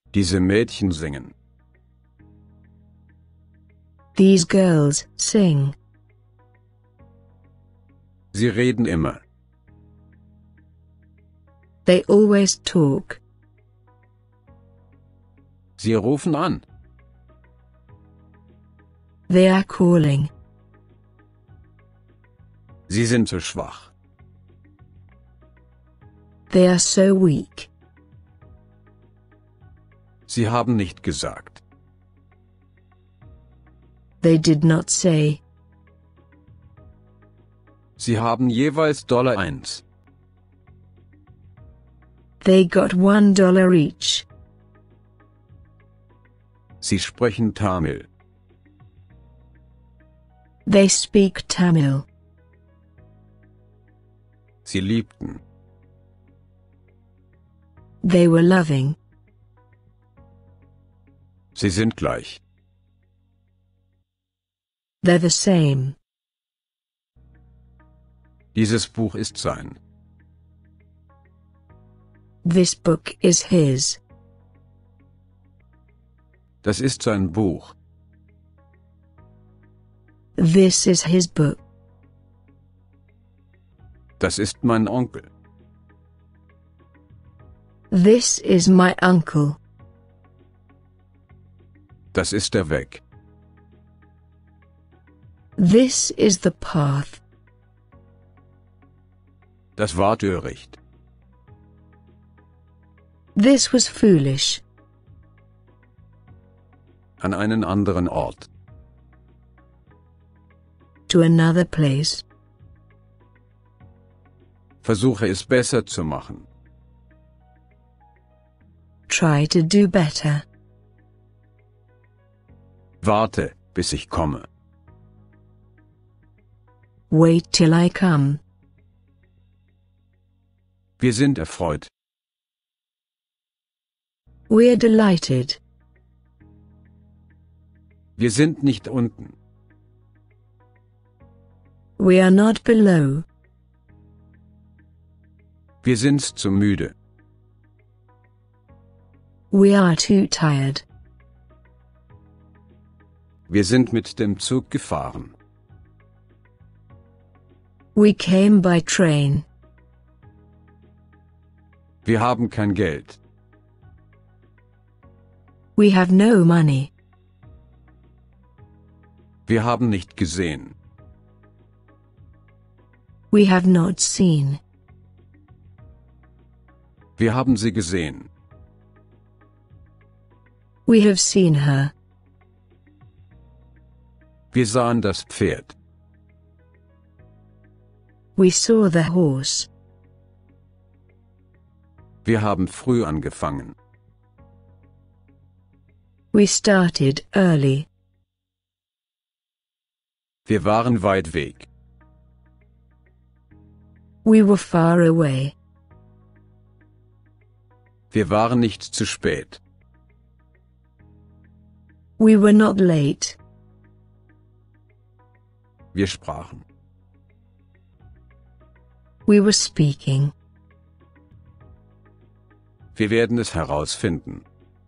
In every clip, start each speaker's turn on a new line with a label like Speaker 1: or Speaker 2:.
Speaker 1: Diese Mädchen singen.
Speaker 2: These girls sing.
Speaker 1: Sie reden immer.
Speaker 2: They always talk.
Speaker 1: Sie rufen an.
Speaker 2: They are calling.
Speaker 1: Sie sind zu schwach.
Speaker 2: They are so weak.
Speaker 1: Sie haben nicht gesagt.
Speaker 2: They did not say.
Speaker 1: Sie haben jeweils $1.
Speaker 2: They got $1 each.
Speaker 1: Sie sprechen Tamil.
Speaker 2: They speak Tamil.
Speaker 1: Sie liebten.
Speaker 2: They were loving.
Speaker 1: Sie sind gleich.
Speaker 2: They're the same.
Speaker 1: Dieses Buch ist sein.
Speaker 2: This book is his.
Speaker 1: Das ist sein Buch.
Speaker 2: This is his book.
Speaker 1: Das ist mein Onkel.
Speaker 2: This is my uncle.
Speaker 1: Das ist der Weg.
Speaker 2: This is the path.
Speaker 1: Das war töricht.
Speaker 2: This was foolish.
Speaker 1: An einen anderen Ort.
Speaker 2: To another place.
Speaker 1: Versuche es besser zu machen.
Speaker 2: Try to do better.
Speaker 1: Warte, bis ich komme.
Speaker 2: Wait till I come.
Speaker 1: Wir sind erfreut.
Speaker 2: We're delighted.
Speaker 1: Wir sind nicht unten.
Speaker 2: We are not below.
Speaker 1: Wir sind zu müde.
Speaker 2: We are too tired.
Speaker 1: Wir sind mit dem Zug gefahren.
Speaker 2: We came by train.
Speaker 1: Wir haben kein Geld.
Speaker 2: We have no money.
Speaker 1: Wir haben nicht gesehen.
Speaker 2: We have not seen.
Speaker 1: Wir haben sie gesehen.
Speaker 2: We have seen her.
Speaker 1: Wir sahen das Pferd.
Speaker 2: We saw the horse.
Speaker 1: Wir haben früh angefangen.
Speaker 2: We started early.
Speaker 1: Wir waren weit weg.
Speaker 2: We were far away.
Speaker 1: Wir waren nicht zu spät.
Speaker 2: We were not late.
Speaker 1: Wir sprachen.
Speaker 2: We were speaking.
Speaker 1: Wir werden es herausfinden.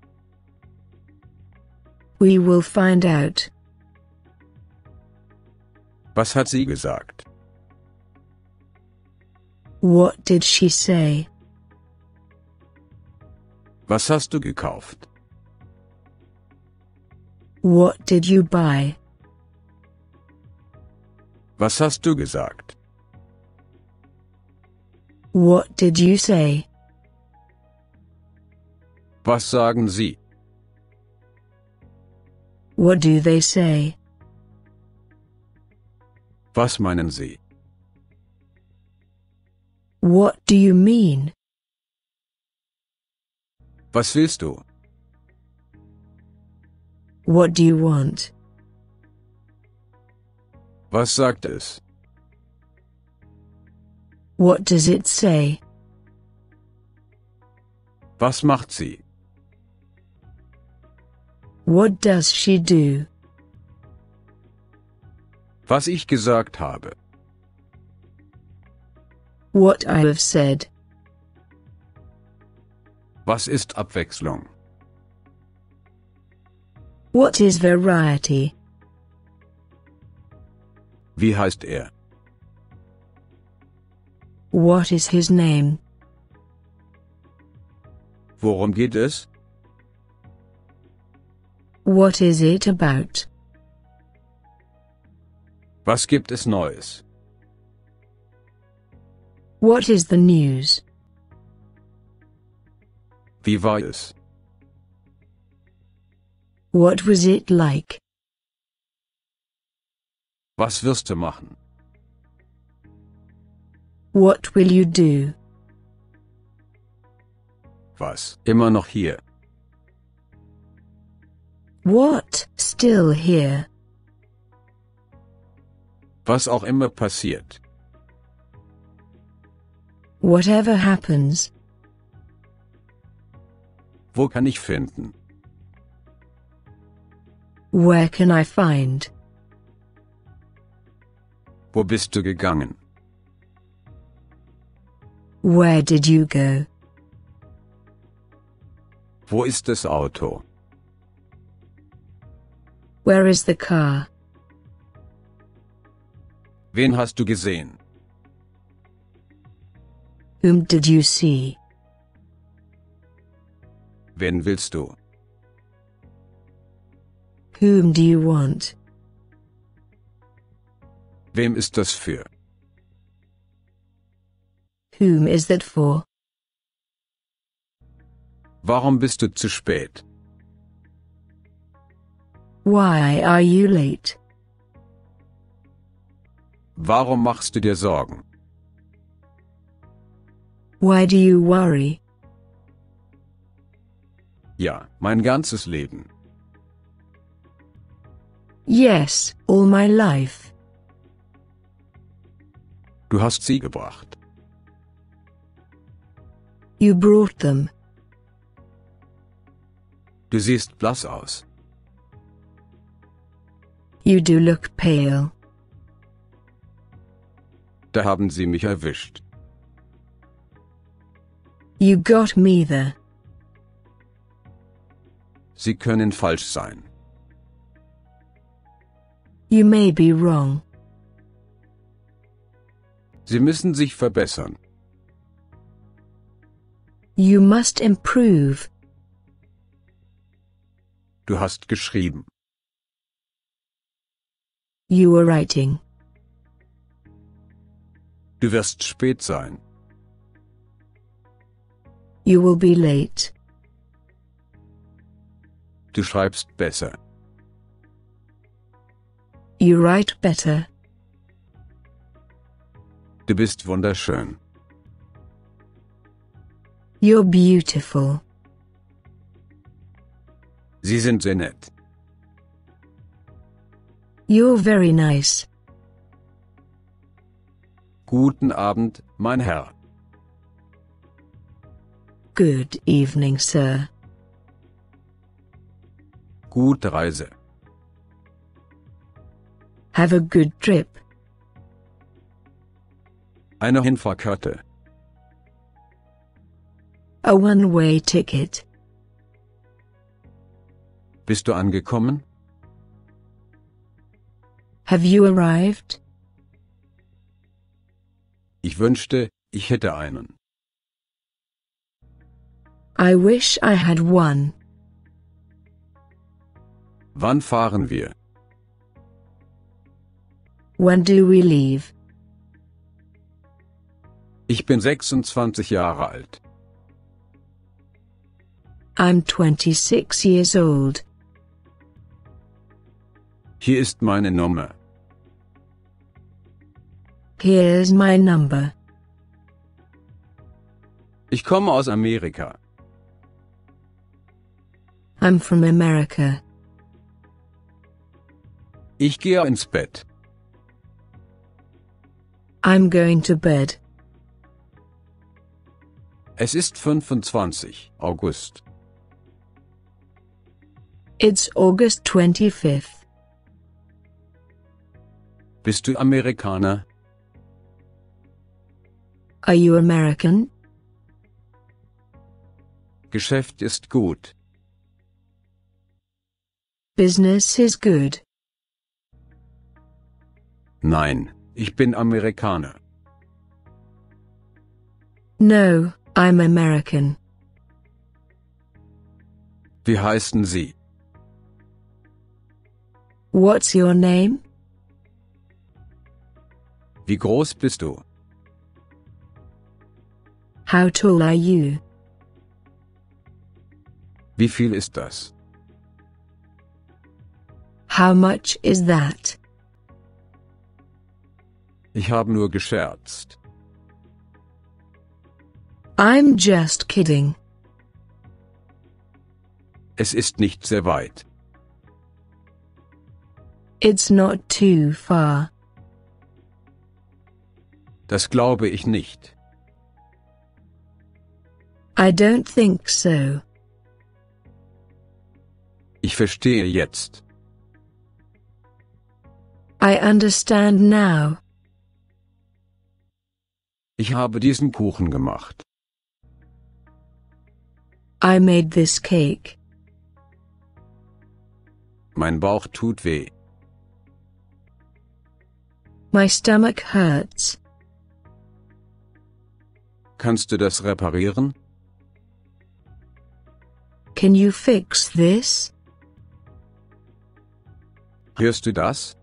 Speaker 2: We will find out.
Speaker 1: Was hat sie gesagt?
Speaker 2: What did she say?
Speaker 1: Was hast du gekauft?
Speaker 2: What did you buy?
Speaker 1: Was hast du gesagt?
Speaker 2: What did you say?
Speaker 1: Was sagen sie?
Speaker 2: What do they say?
Speaker 1: Was meinen sie?
Speaker 2: What do you mean?
Speaker 1: Was willst du?
Speaker 2: What do you want?
Speaker 1: Was sagt es?
Speaker 2: What does it say?
Speaker 1: Was macht sie?
Speaker 2: What does she do?
Speaker 1: Was ich gesagt habe.
Speaker 2: What I have said.
Speaker 1: Was ist Abwechslung?
Speaker 2: What is variety?
Speaker 1: Wie heißt er?
Speaker 2: What is his name?
Speaker 1: Worum geht es?
Speaker 2: What is it about?
Speaker 1: Was gibt es Neues?
Speaker 2: What is the news?
Speaker 1: Wie war es?
Speaker 2: What was it like?
Speaker 1: Was wirst du machen?
Speaker 2: What will you do?
Speaker 1: Was? Immer noch hier.
Speaker 2: What? Still here?
Speaker 1: Was auch immer passiert.
Speaker 2: Whatever happens.
Speaker 1: Wo kann ich finden?
Speaker 2: Where can I find?
Speaker 1: Wo bist du gegangen?
Speaker 2: Where did you go?
Speaker 1: Wo ist das Auto?
Speaker 2: Where is the car?
Speaker 1: Wen hast du gesehen?
Speaker 2: Whom did you see?
Speaker 1: Wen willst du?
Speaker 2: Whom do you want?
Speaker 1: Wem ist das für?
Speaker 2: Whom is that for?
Speaker 1: Warum bist du zu spät?
Speaker 2: Why are you late?
Speaker 1: Warum machst du dir Sorgen?
Speaker 2: Why do you worry?
Speaker 1: Ja, mein ganzes Leben.
Speaker 2: Yes, all my life.
Speaker 1: Du hast sie gebracht.
Speaker 2: You brought them.
Speaker 1: Du siehst blass aus.
Speaker 2: You do look pale.
Speaker 1: Da haben sie mich erwischt.
Speaker 2: You got me there.
Speaker 1: Sie können falsch sein.
Speaker 2: You may be wrong.
Speaker 1: Sie müssen sich verbessern.
Speaker 2: You must improve.
Speaker 1: Du hast geschrieben.
Speaker 2: You were writing.
Speaker 1: Du wirst spät sein.
Speaker 2: You will be late.
Speaker 1: Du schreibst besser.
Speaker 2: You write better.
Speaker 1: Du bist wunderschön.
Speaker 2: You're beautiful.
Speaker 1: Sie sind sehr nett.
Speaker 2: You're very nice.
Speaker 1: Guten Abend, mein Herr.
Speaker 2: Good evening, sir.
Speaker 1: Gute Reise.
Speaker 2: Have a good trip.
Speaker 1: Eine Hinfahrkarte.
Speaker 2: A one-way ticket.
Speaker 1: Bist du angekommen?
Speaker 2: Have you arrived?
Speaker 1: Ich wünschte, ich hätte einen.
Speaker 2: I wish I had one.
Speaker 1: Wann fahren wir?
Speaker 2: When do we leave?
Speaker 1: Ich bin 26 Jahre alt.
Speaker 2: I'm 26 years old.
Speaker 1: Hier ist meine Nummer.
Speaker 2: Here's my number.
Speaker 1: Ich komme aus Amerika.
Speaker 2: I'm from America.
Speaker 1: Ich gehe ins Bett.
Speaker 2: I'm going to bed.
Speaker 1: Es ist 25. August.
Speaker 2: It's August 25th.
Speaker 1: Bist du Amerikaner?
Speaker 2: Are you American?
Speaker 1: Geschäft ist gut.
Speaker 2: Business is good.
Speaker 1: Nein, ich bin Amerikaner.
Speaker 2: No, I'm American.
Speaker 1: Wie heißen Sie?
Speaker 2: What's your name?
Speaker 1: Wie groß bist du?
Speaker 2: How tall are you?
Speaker 1: Wie viel ist das?
Speaker 2: How much is that?
Speaker 1: Ich habe nur gescherzt.
Speaker 2: I'm just kidding.
Speaker 1: Es ist nicht sehr weit.
Speaker 2: It's not too far.
Speaker 1: Das glaube ich nicht.
Speaker 2: I don't think so.
Speaker 1: Ich verstehe jetzt.
Speaker 2: I understand now.
Speaker 1: Ich habe diesen Kuchen gemacht.
Speaker 2: I made this cake.
Speaker 1: Mein Bauch tut weh.
Speaker 2: My stomach hurts.
Speaker 1: Kannst du das reparieren?
Speaker 2: Can you fix this?
Speaker 1: Hörst du das?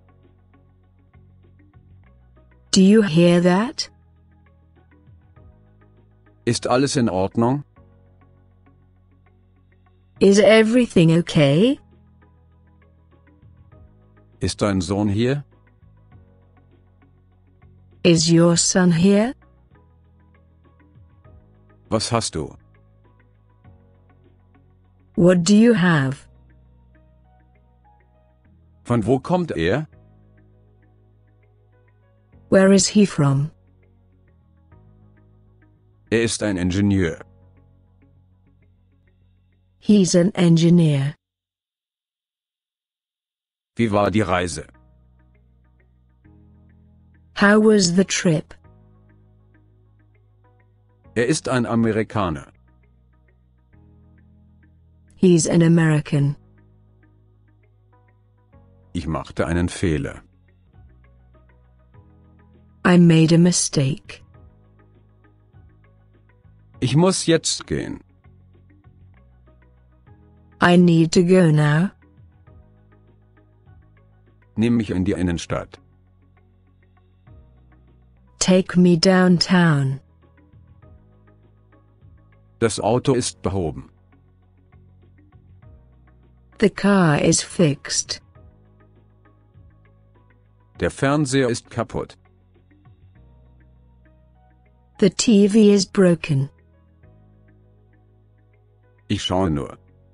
Speaker 2: Do you hear that?
Speaker 1: Ist alles in Ordnung?
Speaker 2: Is everything okay?
Speaker 1: Ist dein Sohn hier?
Speaker 2: Is your son here?
Speaker 1: Was hast du?
Speaker 2: What do you have?
Speaker 1: Von wo kommt er?
Speaker 2: Where is he from?
Speaker 1: Er ist ein Ingenieur.
Speaker 2: He's an engineer.
Speaker 1: Wie war die Reise?
Speaker 2: How was the trip?
Speaker 1: Er ist ein Amerikaner.
Speaker 2: He's an American.
Speaker 1: Ich machte einen Fehler.
Speaker 2: I made a mistake.
Speaker 1: Ich muss jetzt gehen.
Speaker 2: I need to go now.
Speaker 1: Nimm mich in die Innenstadt.
Speaker 2: Take me downtown.
Speaker 1: Das Auto ist behoben.
Speaker 2: The car is fixed.
Speaker 1: Der Fernseher ist kaputt.
Speaker 2: The TV is broken.
Speaker 1: Ich schaue nur.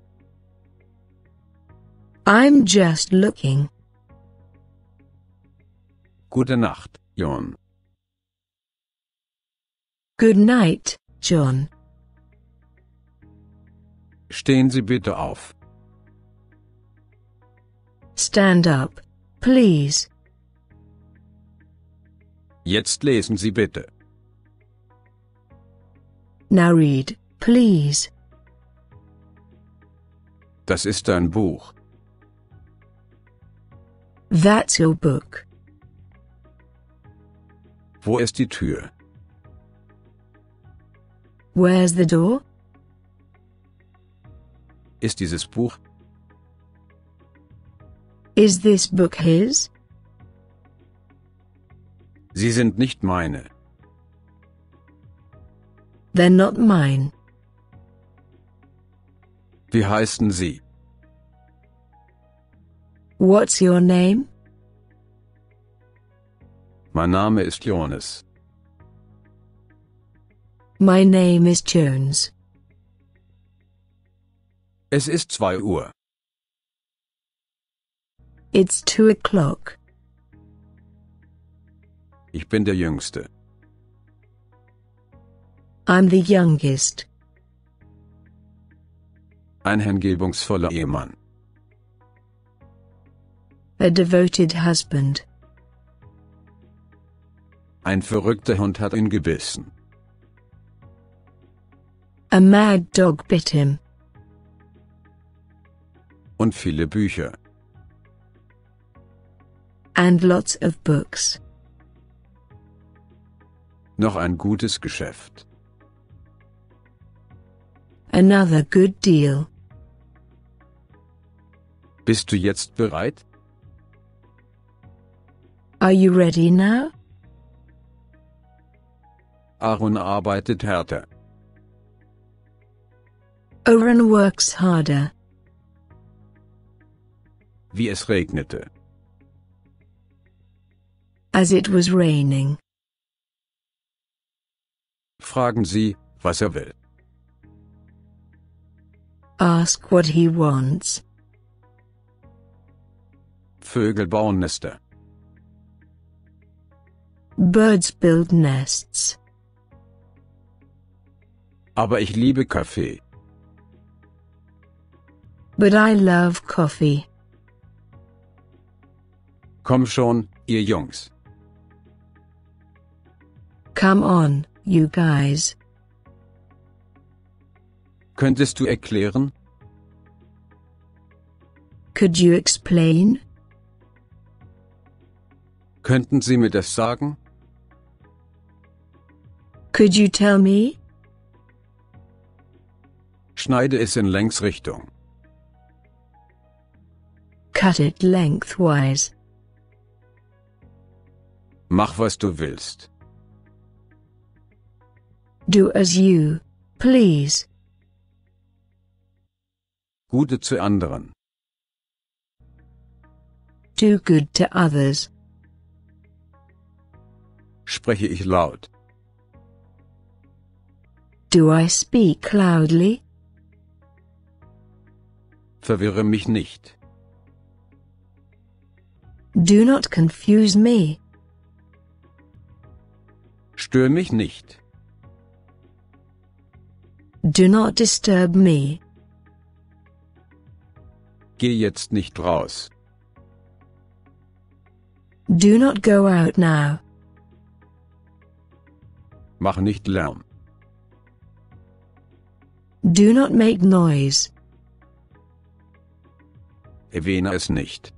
Speaker 2: I'm just looking.
Speaker 1: Gute Nacht, John.
Speaker 2: Good night, John.
Speaker 1: Stehen Sie bitte auf.
Speaker 2: Stand up, please.
Speaker 1: Jetzt lesen Sie bitte.
Speaker 2: Now read, please.
Speaker 1: Das ist ein Buch.
Speaker 2: That's your book.
Speaker 1: Wo ist die Tür?
Speaker 2: Where's the door?
Speaker 1: Ist dieses Buch?
Speaker 2: Is this book his?
Speaker 1: Sie sind nicht meine.
Speaker 2: They're not mine.
Speaker 1: Wie heißen Sie?
Speaker 2: What's your name?
Speaker 1: Mein Name ist Jonas.
Speaker 2: My name is Jones.
Speaker 1: Es ist 2 Uhr.
Speaker 2: It's 2 o'clock.
Speaker 1: Ich bin der Jüngste.
Speaker 2: I'm the youngest.
Speaker 1: Ein hingebungsvoller Ehemann.
Speaker 2: A devoted husband.
Speaker 1: Ein verrückter Hund hat ihn gebissen.
Speaker 2: A mad dog bit him.
Speaker 1: Und viele Bücher.
Speaker 2: And lots of books.
Speaker 1: Noch ein gutes Geschäft.
Speaker 2: Another good deal.
Speaker 1: Bist du jetzt bereit?
Speaker 2: Are you ready now?
Speaker 1: Aaron arbeitet härter.
Speaker 2: Aaron works harder.
Speaker 1: Wie es regnete.
Speaker 2: As it was raining.
Speaker 1: Fragen Sie, was er will.
Speaker 2: Ask what he wants.
Speaker 1: Vögel bauen Nester.
Speaker 2: Birds build nests.
Speaker 1: Aber ich liebe Kaffee.
Speaker 2: But I love coffee.
Speaker 1: Komm schon, ihr Jungs.
Speaker 2: Come on, you guys.
Speaker 1: Könntest du erklären?
Speaker 2: Could you explain?
Speaker 1: Könnten Sie mir das sagen?
Speaker 2: Could you tell me?
Speaker 1: Schneide es in Längsrichtung.
Speaker 2: Cut it lengthwise.
Speaker 1: Mach, was du willst.
Speaker 2: Do as you please.
Speaker 1: Gute zu anderen.
Speaker 2: Do good to others.
Speaker 1: Spreche ich laut.
Speaker 2: Do I speak loudly?
Speaker 1: Verwirre mich nicht.
Speaker 2: Do not confuse me.
Speaker 1: Stör mich nicht.
Speaker 2: Do not disturb me.
Speaker 1: Geh jetzt nicht raus.
Speaker 2: Do not go out now.
Speaker 1: Mach nicht Lärm.
Speaker 2: Do not make noise.
Speaker 1: Erwähne es nicht.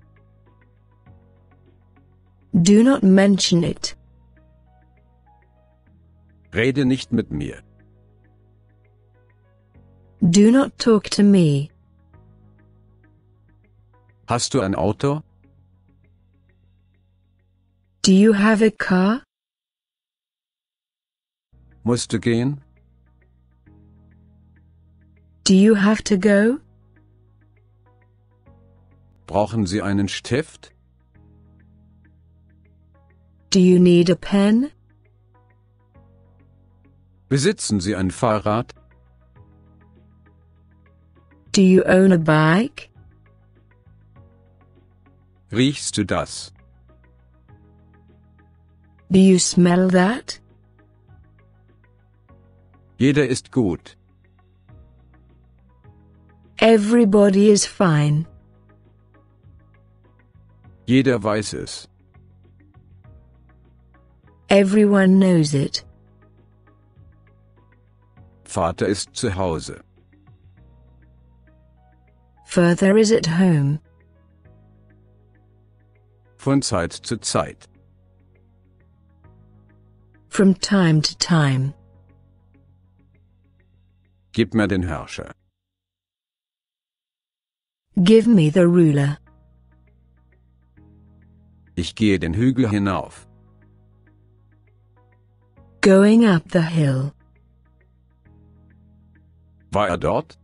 Speaker 2: Do not mention it.
Speaker 1: Rede nicht mit mir.
Speaker 2: Do not talk to me.
Speaker 1: Hast du ein Auto?
Speaker 2: Do you have a car?
Speaker 1: Musst du gehen?
Speaker 2: Do you have to go?
Speaker 1: Brauchen Sie einen Stift?
Speaker 2: Do you need a pen?
Speaker 1: Besitzen Sie ein Fahrrad?
Speaker 2: Do you own a bike?
Speaker 1: Riechst du das?
Speaker 2: Do you smell that?
Speaker 1: Jeder ist gut.
Speaker 2: Everybody is fine.
Speaker 1: Jeder weiß es.
Speaker 2: Everyone knows it.
Speaker 1: Vater ist zu Hause.
Speaker 2: Father is at home.
Speaker 1: Von Zeit zu Zeit.
Speaker 2: From time to time.
Speaker 1: Gib mir den Herrscher.
Speaker 2: Give me the ruler.
Speaker 1: Ich gehe den Hügel hinauf.
Speaker 2: Going up the hill.
Speaker 1: War er dort?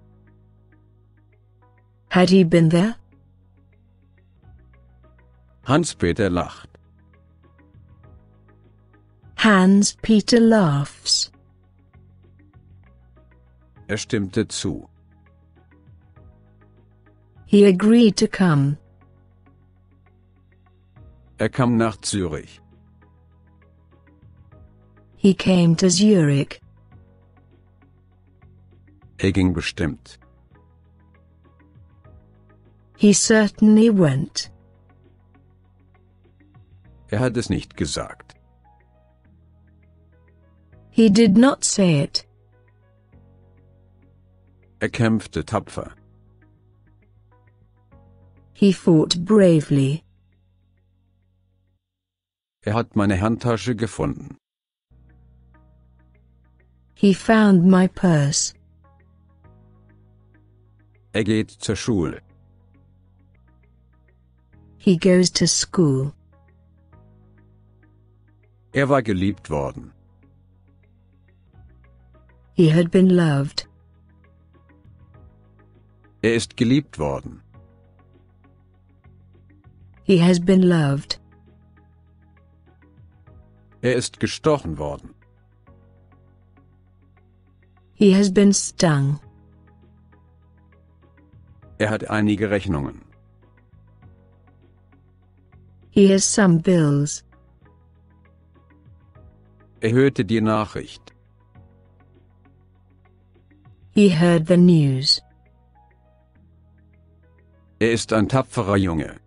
Speaker 2: Had he been there?
Speaker 1: Hans-Peter lacht.
Speaker 2: Hans-Peter laughs.
Speaker 1: Er stimmte zu.
Speaker 2: He agreed to come.
Speaker 1: Er kam nach Zürich.
Speaker 2: He came to Zurich.
Speaker 1: Er ging bestimmt.
Speaker 2: He certainly went.
Speaker 1: Er hat es nicht gesagt.
Speaker 2: He did not say it.
Speaker 1: Er kämpfte tapfer.
Speaker 2: He fought bravely.
Speaker 1: Er hat meine Handtasche gefunden.
Speaker 2: He found my purse.
Speaker 1: Er geht zur Schule.
Speaker 2: He goes to school.
Speaker 1: Er war geliebt worden.
Speaker 2: He had been loved.
Speaker 1: Er ist geliebt worden.
Speaker 2: He has been loved.
Speaker 1: Er ist gestochen worden.
Speaker 2: He has been stung.
Speaker 1: Er hat einige Rechnungen.
Speaker 2: He has some bills.
Speaker 1: Er hörte die Nachricht.
Speaker 2: He heard the news.
Speaker 1: Er ist ein tapferer Junge.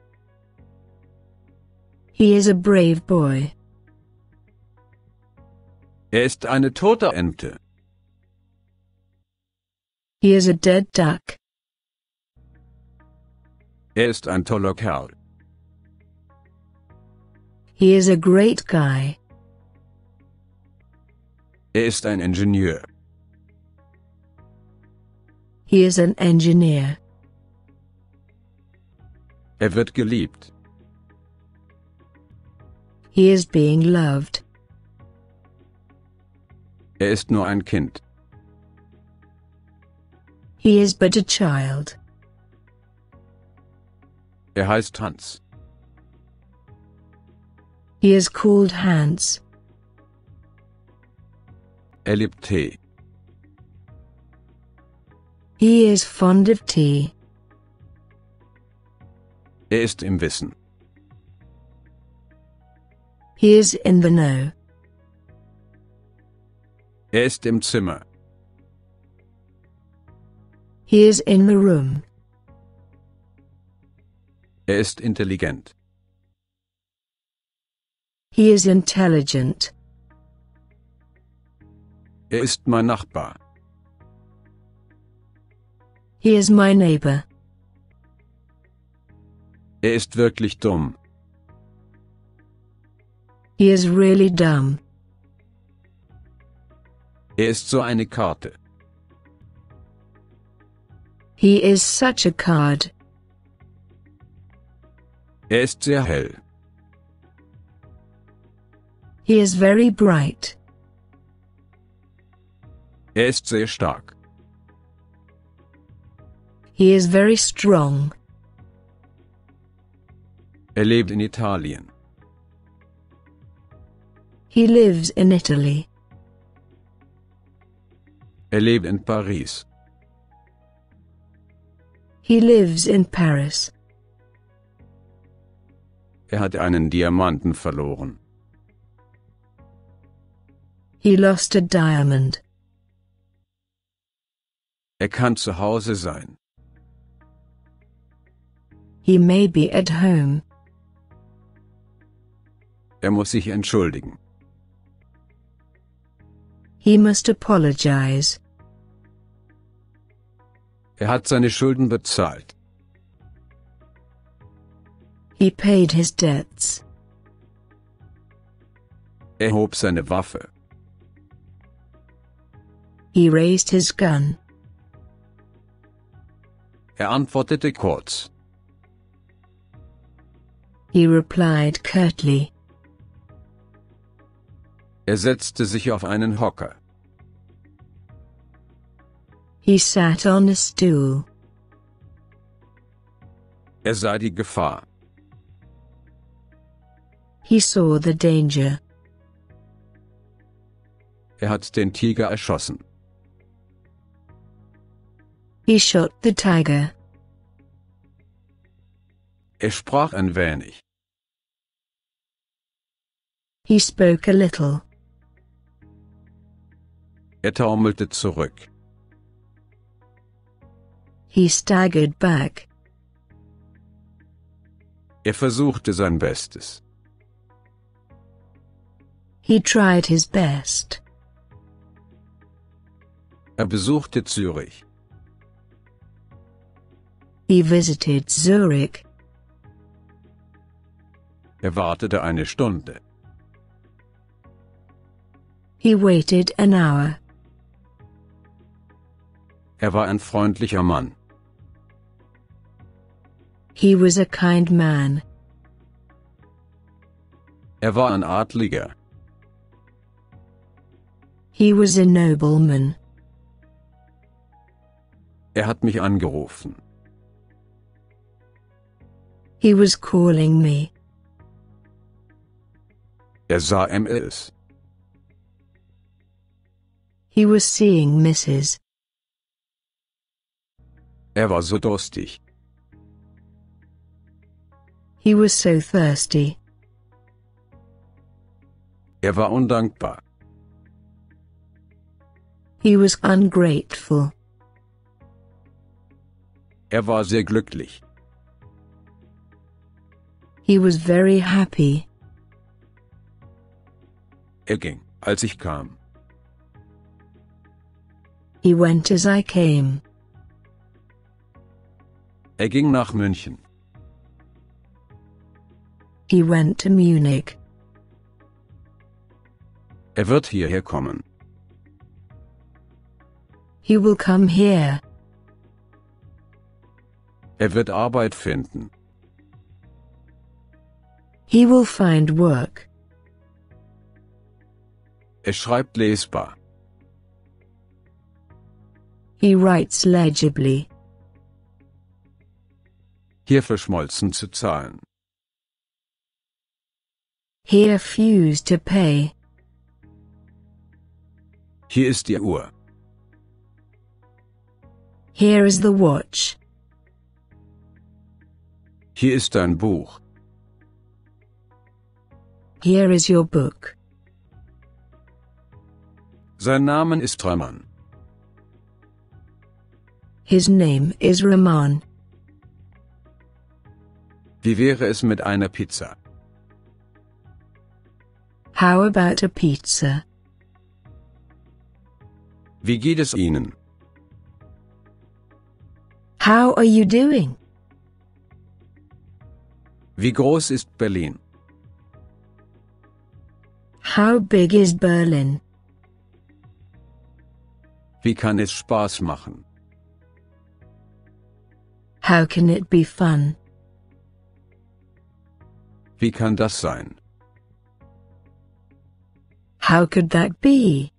Speaker 2: He is a brave boy.
Speaker 1: Er ist eine tote Ente.
Speaker 2: He is a dead duck.
Speaker 1: Er ist ein toller Kerl.
Speaker 2: He is a great guy.
Speaker 1: Er ist ein Ingenieur.
Speaker 2: He is an engineer.
Speaker 1: Er wird geliebt.
Speaker 2: He is being loved.
Speaker 1: Er ist nur ein Kind.
Speaker 2: He is but a child.
Speaker 1: Er heißt Hans.
Speaker 2: He is called Hans.
Speaker 1: Er liebt Tee.
Speaker 2: He is fond of tea.
Speaker 1: Er ist im Wissen.
Speaker 2: He is in the know.
Speaker 1: Er ist im Zimmer.
Speaker 2: He is in the room.
Speaker 1: Er ist intelligent.
Speaker 2: He is intelligent.
Speaker 1: Er ist mein Nachbar.
Speaker 2: He is my neighbor.
Speaker 1: Er ist wirklich dumm.
Speaker 2: He is really dumb.
Speaker 1: Er ist so eine Karte.
Speaker 2: He is such a card.
Speaker 1: Er ist sehr hell.
Speaker 2: He is very bright.
Speaker 1: Er ist sehr stark.
Speaker 2: He is very strong.
Speaker 1: Er lebt in Italien.
Speaker 2: He lives in Italy.
Speaker 1: Er lebt in Paris.
Speaker 2: He lives in Paris.
Speaker 1: Er hat einen Diamanten verloren.
Speaker 2: He lost a diamond.
Speaker 1: Er kann zu Hause sein.
Speaker 2: He may be at home.
Speaker 1: Er muss sich entschuldigen.
Speaker 2: He must apologize.
Speaker 1: Er hat seine Schulden bezahlt.
Speaker 2: He paid his debts.
Speaker 1: Er hob seine Waffe.
Speaker 2: He raised his gun.
Speaker 1: Er antwortete kurz.
Speaker 2: He replied curtly.
Speaker 1: Er setzte sich auf einen Hocker.
Speaker 2: He sat on a stool.
Speaker 1: Er sah die Gefahr.
Speaker 2: He saw the danger.
Speaker 1: Er hat den Tiger erschossen.
Speaker 2: He shot the tiger.
Speaker 1: Er sprach ein wenig.
Speaker 2: He spoke a little.
Speaker 1: Er taumelte zurück.
Speaker 2: He staggered back.
Speaker 1: Er versuchte sein Bestes.
Speaker 2: He tried his best.
Speaker 1: Er besuchte Zürich.
Speaker 2: He visited Zurich.
Speaker 1: Er wartete eine Stunde.
Speaker 2: He waited an hour.
Speaker 1: Er war ein freundlicher Mann.
Speaker 2: He was a kind man.
Speaker 1: Er war ein Adliger.
Speaker 2: He was a nobleman.
Speaker 1: Er hat mich angerufen.
Speaker 2: He was calling me.
Speaker 1: Er sah Mrs.
Speaker 2: He was seeing Mrs.
Speaker 1: Er war so durstig.
Speaker 2: He was so thirsty.
Speaker 1: Er war undankbar.
Speaker 2: He was ungrateful.
Speaker 1: Er war sehr glücklich.
Speaker 2: He was very happy.
Speaker 1: Er ging, als ich kam.
Speaker 2: He went as I came.
Speaker 1: Er ging nach München.
Speaker 2: He went to Munich.
Speaker 1: Er wird hierher kommen.
Speaker 2: He will come here.
Speaker 1: Er wird Arbeit finden.
Speaker 2: He will find work.
Speaker 1: Er schreibt lesbar.
Speaker 2: He writes legibly.
Speaker 1: Hier verschmolzen zu zahlen.
Speaker 2: Here fuse to pay.
Speaker 1: Hier ist die Uhr.
Speaker 2: Here is the watch.
Speaker 1: Hier ist dein Buch.
Speaker 2: Here is your book.
Speaker 1: Sein Name ist Raman.
Speaker 2: His name is Rahman.
Speaker 1: Wie wäre es mit einer Pizza?
Speaker 2: How about a pizza?
Speaker 1: Wie geht es Ihnen?
Speaker 2: How are you doing?
Speaker 1: Wie groß ist Berlin?
Speaker 2: How big is Berlin?
Speaker 1: Wie kann es Spaß machen?
Speaker 2: How can it be fun?
Speaker 1: Wie kann das sein?
Speaker 2: How could that be?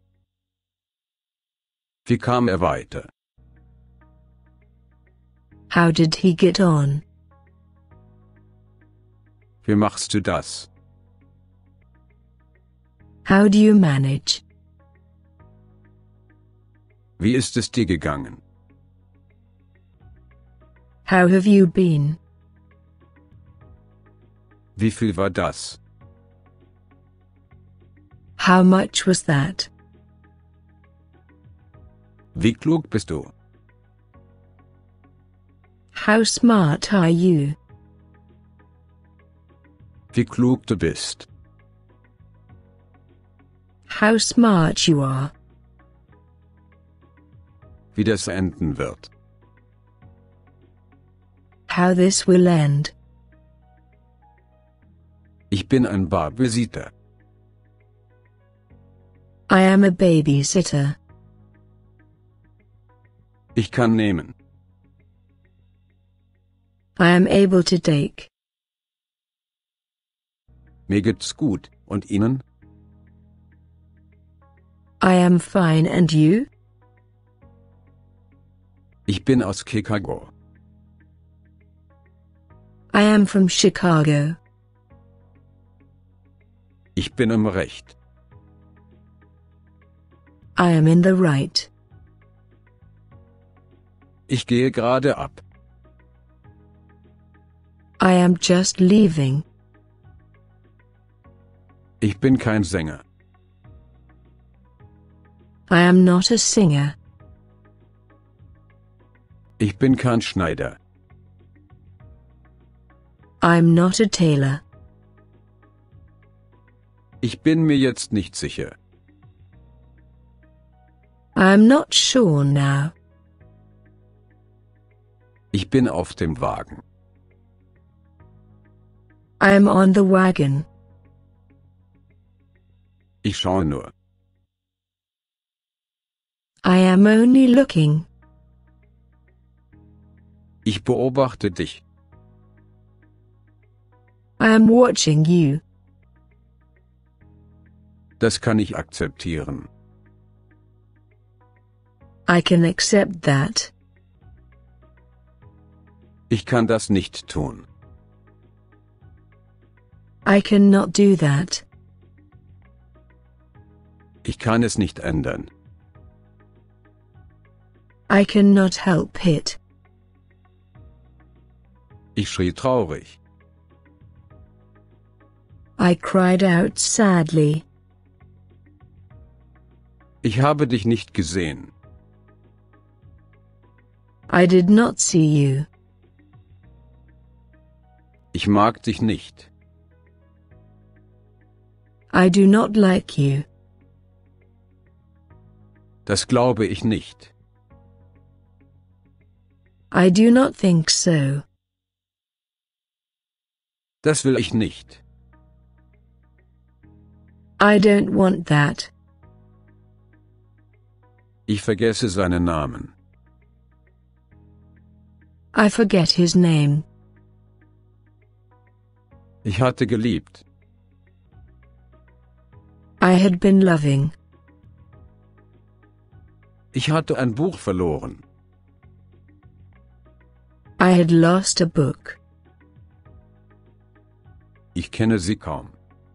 Speaker 1: Wie kam er weiter?
Speaker 2: How did he get on?
Speaker 1: Wie machst du das?
Speaker 2: How do you manage?
Speaker 1: Wie ist es dir gegangen?
Speaker 2: How have you been?
Speaker 1: Wie viel war das?
Speaker 2: How much was that?
Speaker 1: Wie klug bist du?
Speaker 2: How smart are you?
Speaker 1: Wie klug du bist?
Speaker 2: How smart you are.
Speaker 1: Wie das enden wird?
Speaker 2: How this will end.
Speaker 1: Ich bin ein Babysitter.
Speaker 2: I am a babysitter.
Speaker 1: Ich kann nehmen.
Speaker 2: I am able to take.
Speaker 1: Mir geht's gut, und Ihnen?
Speaker 2: I am fine, and you?
Speaker 1: Ich bin aus Chicago.
Speaker 2: I am from Chicago.
Speaker 1: Ich bin im Recht.
Speaker 2: I am in the right.
Speaker 1: Ich gehe gerade ab.
Speaker 2: I am just leaving.
Speaker 1: Ich bin kein Sänger.
Speaker 2: I am not a singer.
Speaker 1: Ich bin kein Schneider.
Speaker 2: I'm not a tailor.
Speaker 1: Ich bin mir jetzt nicht sicher.
Speaker 2: I'm not sure now.
Speaker 1: Ich bin auf dem Wagen.
Speaker 2: I'm on the wagon.
Speaker 1: Ich schaue nur.
Speaker 2: I am only looking.
Speaker 1: Ich beobachte dich.
Speaker 2: I am watching you.
Speaker 1: Das kann ich akzeptieren.
Speaker 2: I can accept that.
Speaker 1: Ich kann das nicht tun.
Speaker 2: I cannot do that.
Speaker 1: Ich kann es nicht ändern.
Speaker 2: I cannot help it.
Speaker 1: Ich schrie traurig.
Speaker 2: I cried out sadly.
Speaker 1: Ich habe dich nicht gesehen.
Speaker 2: I did not see you.
Speaker 1: Ich mag dich nicht.
Speaker 2: I do not like you.
Speaker 1: Das glaube ich nicht.
Speaker 2: I do not think so.
Speaker 1: Das will ich nicht.
Speaker 2: I don't want that.
Speaker 1: Ich vergesse seinen Namen.
Speaker 2: I forget his name.
Speaker 1: Ich hatte geliebt.
Speaker 2: I had been loving.
Speaker 1: Ich hatte ein Buch verloren.
Speaker 2: I had lost a book.
Speaker 1: Ich kenne sie kaum.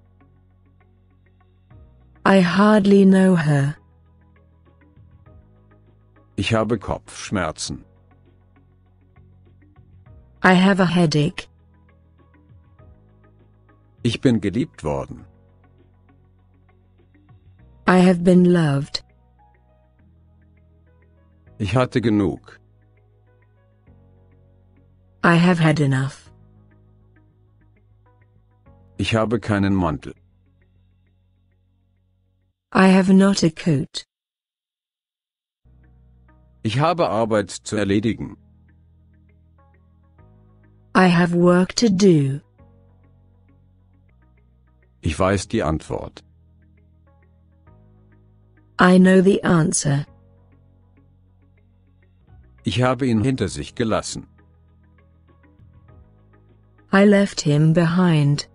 Speaker 2: I hardly know her.
Speaker 1: Ich habe Kopfschmerzen.
Speaker 2: I have a headache.
Speaker 1: Ich bin geliebt worden.
Speaker 2: I have been loved.
Speaker 1: Ich hatte genug.
Speaker 2: I have had enough.
Speaker 1: Ich habe keinen Mantel.
Speaker 2: I have not a coat.
Speaker 1: Ich habe Arbeit zu erledigen.
Speaker 2: I have work to do.
Speaker 1: Ich weiß die Antwort.
Speaker 2: I know the answer.
Speaker 1: Ich habe ihn hinter sich gelassen.
Speaker 2: I left him behind.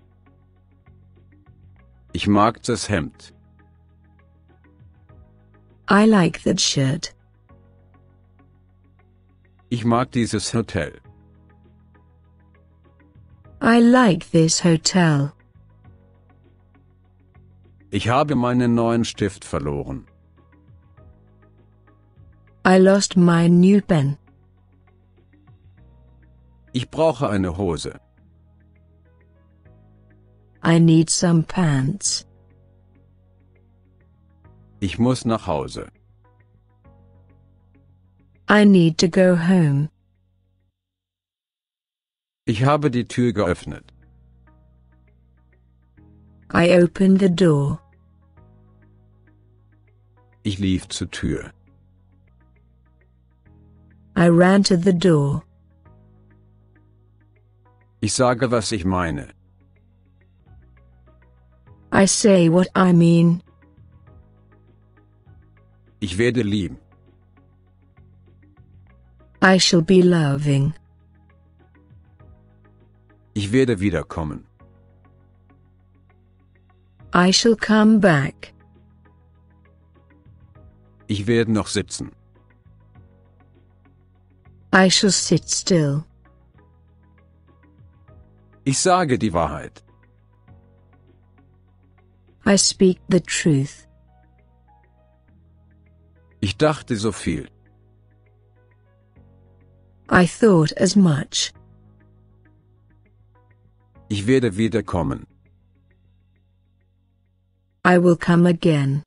Speaker 1: Ich mag das Hemd.
Speaker 2: I like that shirt.
Speaker 1: Ich mag dieses Hotel.
Speaker 2: I like this hotel.
Speaker 1: Ich habe meinen neuen Stift verloren.
Speaker 2: I lost my new pen.
Speaker 1: Ich brauche eine Hose.
Speaker 2: I need some pants.
Speaker 1: Ich muss nach Hause.
Speaker 2: I need to go home.
Speaker 1: Ich habe die Tür geöffnet.
Speaker 2: I opened the door.
Speaker 1: Ich lief zur Tür.
Speaker 2: I ran to the door.
Speaker 1: Ich sage, was ich meine.
Speaker 2: I say what I mean.
Speaker 1: Ich werde lieben.
Speaker 2: I shall be loving.
Speaker 1: Ich werde wiederkommen.
Speaker 2: I shall come back.
Speaker 1: Ich werde noch sitzen.
Speaker 2: I shall sit still.
Speaker 1: Ich sage die Wahrheit.
Speaker 2: I speak the truth.
Speaker 1: Ich dachte so viel.
Speaker 2: I thought as much.
Speaker 1: Ich werde wiederkommen.
Speaker 2: I will come again.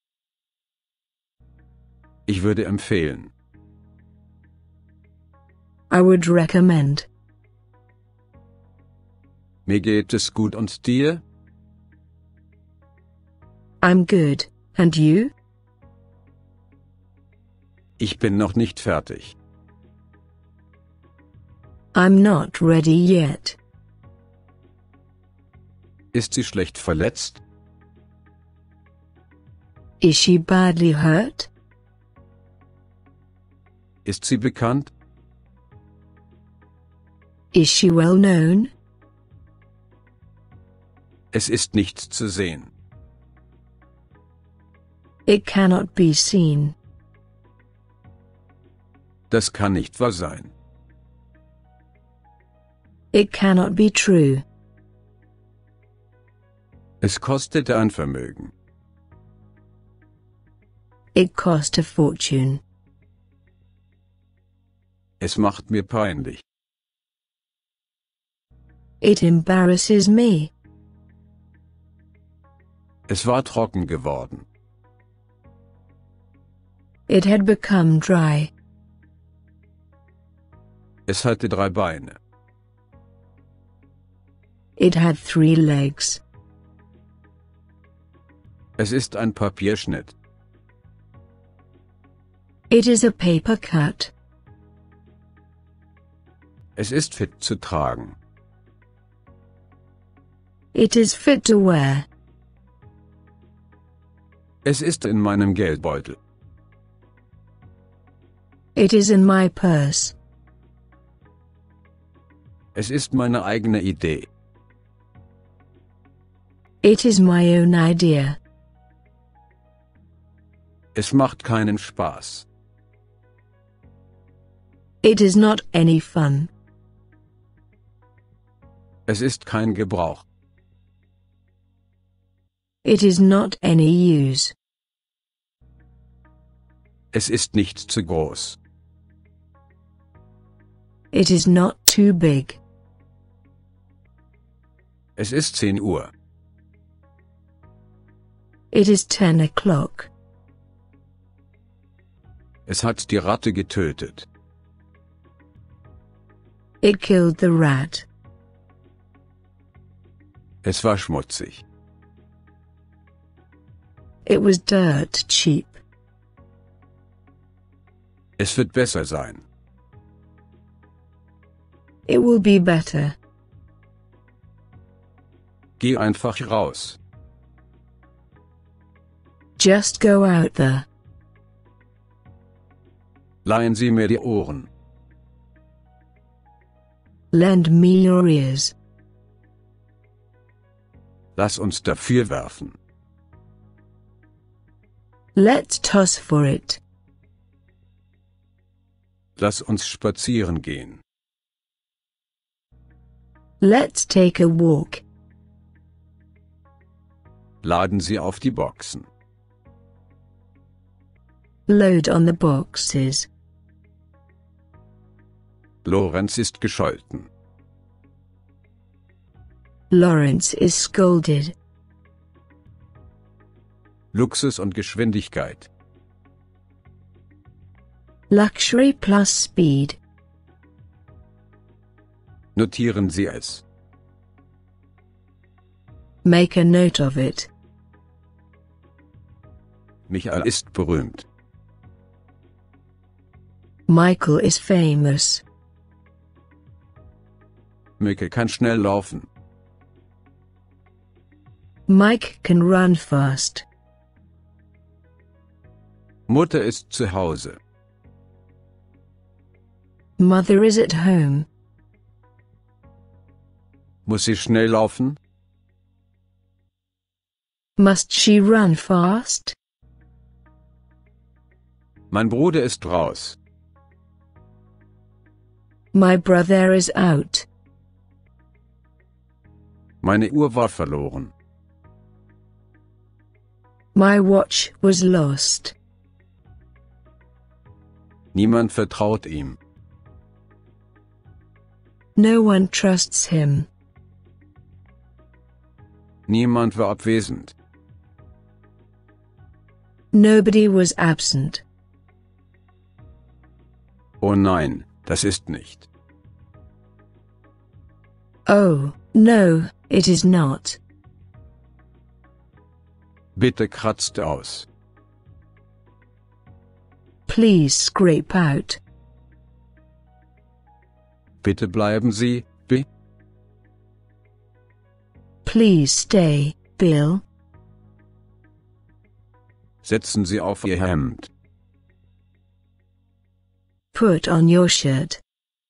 Speaker 1: Ich würde empfehlen.
Speaker 2: I would recommend.
Speaker 1: Mir geht es gut und dir?
Speaker 2: I'm good. And you?
Speaker 1: Ich bin noch nicht fertig.
Speaker 2: I'm not ready yet.
Speaker 1: Ist sie schlecht verletzt?
Speaker 2: Is she badly hurt?
Speaker 1: Ist sie bekannt?
Speaker 2: Is she well known?
Speaker 1: Es ist nichts zu sehen.
Speaker 2: It cannot be seen.
Speaker 1: Das kann nicht wahr sein.
Speaker 2: It cannot be true.
Speaker 1: Es kostete ein Vermögen.
Speaker 2: It cost a fortune.
Speaker 1: Es macht mir peinlich.
Speaker 2: It embarrasses me.
Speaker 1: Es war trocken geworden.
Speaker 2: It had become dry.
Speaker 1: Es hatte 3 Beine.
Speaker 2: It had 3 legs.
Speaker 1: Es ist ein Papierschnitt.
Speaker 2: It is a paper cut.
Speaker 1: Es ist fit zu tragen.
Speaker 2: It is fit to wear.
Speaker 1: Es ist in meinem Geldbeutel.
Speaker 2: It is in my purse.
Speaker 1: Es ist meine eigene Idee.
Speaker 2: It is my own idea.
Speaker 1: Es macht keinen Spaß.
Speaker 2: It is not any fun.
Speaker 1: Es ist kein Gebrauch.
Speaker 2: It is not any use.
Speaker 1: Es ist nicht zu groß.
Speaker 2: It is not too big.
Speaker 1: Es ist 10 Uhr.
Speaker 2: It is 10 o'clock.
Speaker 1: Es hat die Ratte getötet.
Speaker 2: It killed the rat.
Speaker 1: Es war schmutzig.
Speaker 2: It was dirt cheap.
Speaker 1: Es wird besser sein.
Speaker 2: It will be better.
Speaker 1: Geh einfach raus.
Speaker 2: Just go out there.
Speaker 1: Leihen Sie mir die Ohren.
Speaker 2: Lend me your ears.
Speaker 1: Lass uns dafür werfen.
Speaker 2: Let's toss for it.
Speaker 1: Lass uns spazieren gehen.
Speaker 2: Let's take a walk.
Speaker 1: Laden Sie auf die Boxen.
Speaker 2: Load on the boxes.
Speaker 1: Lorenz ist gescholten.
Speaker 2: Lawrence is scolded.
Speaker 1: Luxus und Geschwindigkeit.
Speaker 2: Luxury plus speed.
Speaker 1: Notieren Sie es.
Speaker 2: Make a note of it.
Speaker 1: Michael ist berühmt.
Speaker 2: Michael is famous.
Speaker 1: Micke kann schnell laufen.
Speaker 2: Mike can run fast.
Speaker 1: Mutter ist zu Hause.
Speaker 2: Mother is at home.
Speaker 1: Muss sie schnell laufen?
Speaker 2: Must she run fast?
Speaker 1: Mein Bruder ist raus.
Speaker 2: My brother is out.
Speaker 1: Meine Uhr war verloren.
Speaker 2: My watch was lost.
Speaker 1: Niemand vertraut ihm.
Speaker 2: No one trusts him.
Speaker 1: Niemand war abwesend.
Speaker 2: Nobody was absent.
Speaker 1: Oh nein, das ist nicht.
Speaker 2: Oh, no, it is not.
Speaker 1: Bitte kratzt aus.
Speaker 2: Please scrape out.
Speaker 1: Bitte bleiben Sie,
Speaker 2: Please stay, Bill.
Speaker 1: Setzen Sie auf Ihr Hemd.
Speaker 2: Put on your shirt.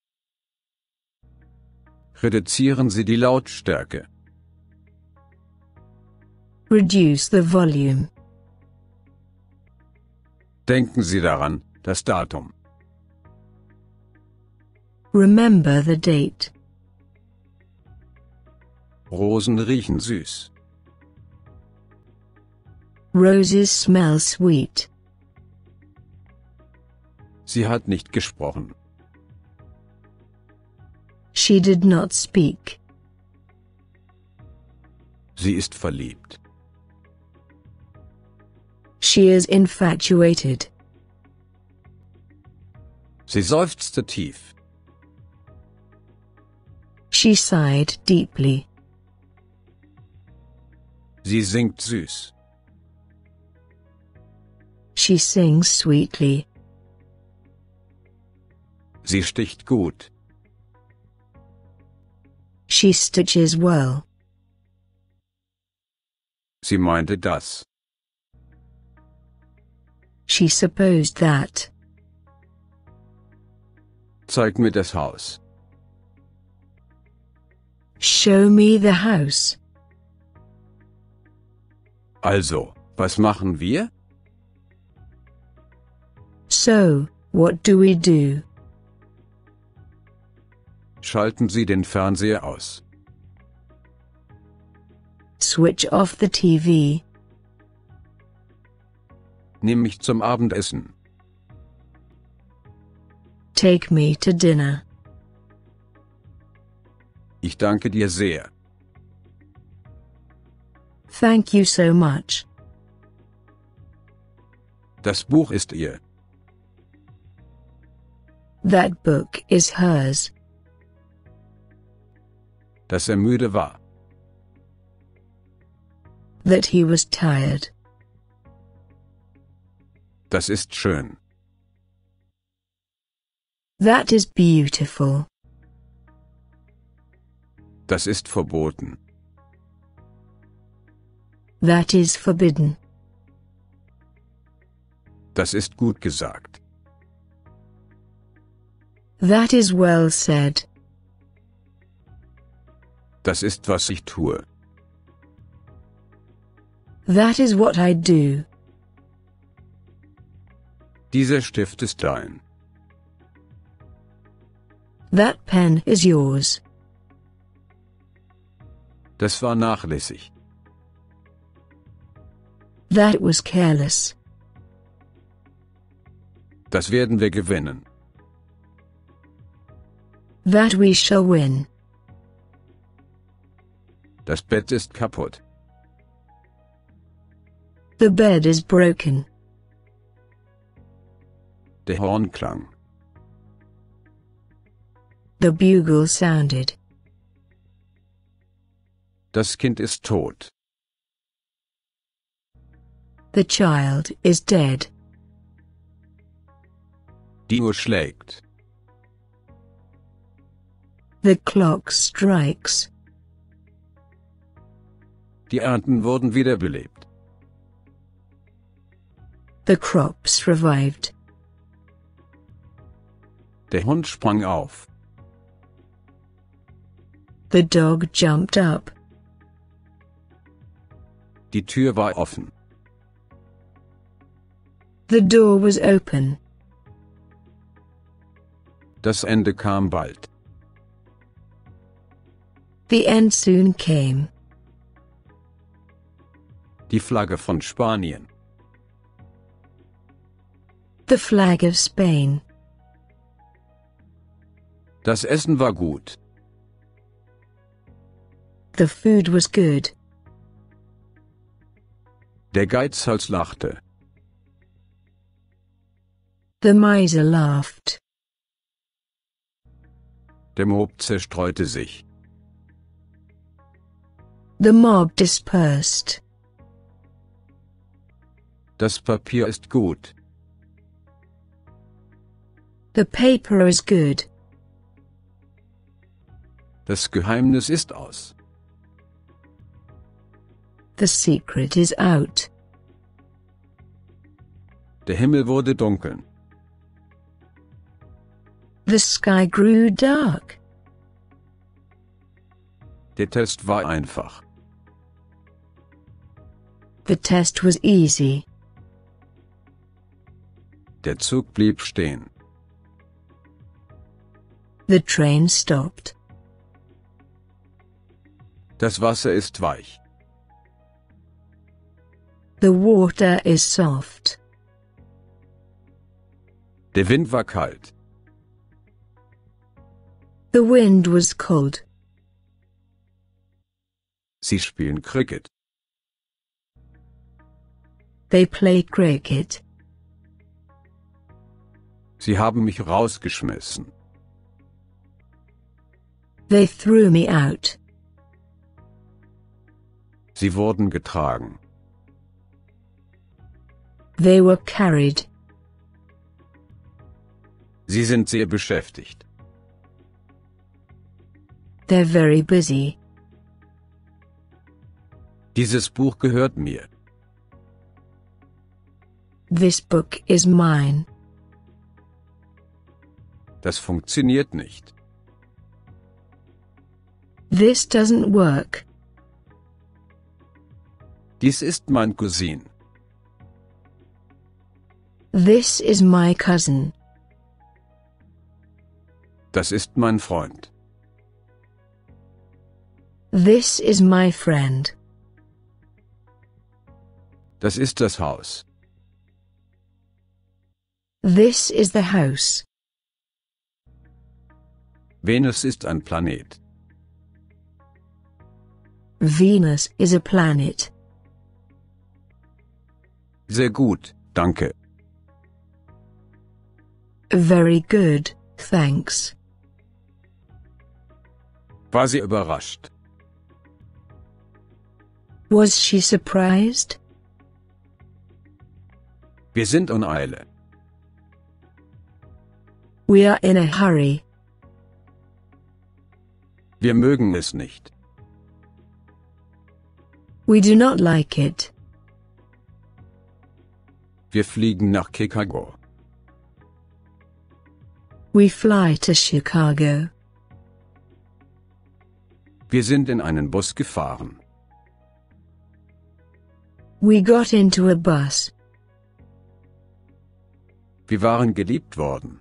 Speaker 1: Reduzieren Sie die Lautstärke.
Speaker 2: Reduce the volume.
Speaker 1: Denken Sie daran, das Datum.
Speaker 2: Remember the date.
Speaker 1: Rosen riechen süß.
Speaker 2: Roses smell sweet.
Speaker 1: Sie hat nicht gesprochen.
Speaker 2: She did not speak.
Speaker 1: Sie ist verliebt.
Speaker 2: She is infatuated.
Speaker 1: Sie seufzte tief.
Speaker 2: She sighed deeply.
Speaker 1: Sie singt süß.
Speaker 2: She sings sweetly.
Speaker 1: Sie sticht gut.
Speaker 2: She stitches well.
Speaker 1: Sie meinte das.
Speaker 2: She supposed that.
Speaker 1: Zeig mir das Haus.
Speaker 2: Show me the house.
Speaker 1: Also, was machen wir?
Speaker 2: So, what do we do?
Speaker 1: Schalten Sie den Fernseher aus.
Speaker 2: Switch off the TV.
Speaker 1: Nimm mich zum Abendessen.
Speaker 2: Take me to dinner.
Speaker 1: Ich danke dir sehr.
Speaker 2: Thank you so much.
Speaker 1: Das Buch ist ihr.
Speaker 2: That book is hers.
Speaker 1: Dass er müde war.
Speaker 2: That he was tired.
Speaker 1: Das ist schön.
Speaker 2: That is beautiful.
Speaker 1: Das ist verboten.
Speaker 2: That is forbidden.
Speaker 1: Das ist gut gesagt.
Speaker 2: That is well said.
Speaker 1: Das ist, was ich tue.
Speaker 2: That is what I do.
Speaker 1: Dieser Stift ist dein.
Speaker 2: That pen is yours.
Speaker 1: Das war nachlässig.
Speaker 2: That was careless.
Speaker 1: Das werden wir gewinnen.
Speaker 2: That we shall win.
Speaker 1: Das Bett ist kaputt.
Speaker 2: The bed is broken.
Speaker 1: Der Horn klang.
Speaker 2: The bugle sounded.
Speaker 1: Das Kind ist tot.
Speaker 2: The child is dead.
Speaker 1: Die Uhr schlägt.
Speaker 2: The clock strikes.
Speaker 1: Die Ernten wurden wiederbelebt.
Speaker 2: The crops revived.
Speaker 1: Der Hund sprang auf.
Speaker 2: The dog jumped up.
Speaker 1: Die Tür war offen.
Speaker 2: The door was open.
Speaker 1: Das Ende kam bald.
Speaker 2: The end soon came.
Speaker 1: Die Flagge von Spanien.
Speaker 2: The flag of Spain.
Speaker 1: Das Essen war gut.
Speaker 2: The food was good.
Speaker 1: Der Geizhals lachte.
Speaker 2: The miser laughed.
Speaker 1: Der Mob zerstreute sich.
Speaker 2: The mob dispersed.
Speaker 1: Das Papier ist gut.
Speaker 2: The paper is good.
Speaker 1: Das Geheimnis ist aus.
Speaker 2: The secret is out.
Speaker 1: Der Himmel wurde dunkel.
Speaker 2: The sky grew dark.
Speaker 1: Der Test war einfach.
Speaker 2: The test was easy.
Speaker 1: Der Zug blieb stehen.
Speaker 2: The train stopped.
Speaker 1: Das Wasser ist weich.
Speaker 2: The water is soft.
Speaker 1: Der Wind war kalt.
Speaker 2: The wind was cold.
Speaker 1: Sie spielen Cricket.
Speaker 2: They play cricket.
Speaker 1: Sie haben mich rausgeschmissen.
Speaker 2: They threw me out.
Speaker 1: Sie wurden getragen.
Speaker 2: They were carried.
Speaker 1: Sie sind sehr beschäftigt.
Speaker 2: They're very busy.
Speaker 1: Dieses Buch gehört mir.
Speaker 2: This book is mine.
Speaker 1: Das funktioniert nicht.
Speaker 2: This doesn't work.
Speaker 1: Dies ist mein Cousin.
Speaker 2: This is my cousin.
Speaker 1: Das ist mein Freund.
Speaker 2: This is my friend.
Speaker 1: Das ist das Haus.
Speaker 2: This is the house.
Speaker 1: Venus ist ein Planet.
Speaker 2: Venus is a planet.
Speaker 1: Sehr gut, danke.
Speaker 2: Very good, thanks.
Speaker 1: War sie überrascht?
Speaker 2: Was she surprised?
Speaker 1: Wir sind in Eile.
Speaker 2: We are in a hurry.
Speaker 1: Wir mögen es nicht.
Speaker 2: We do not like it.
Speaker 1: Wir fliegen nach Chicago.
Speaker 2: We fly to Chicago.
Speaker 1: Wir sind in einen Bus gefahren.
Speaker 2: We got into a bus.
Speaker 1: Wir waren geliebt worden.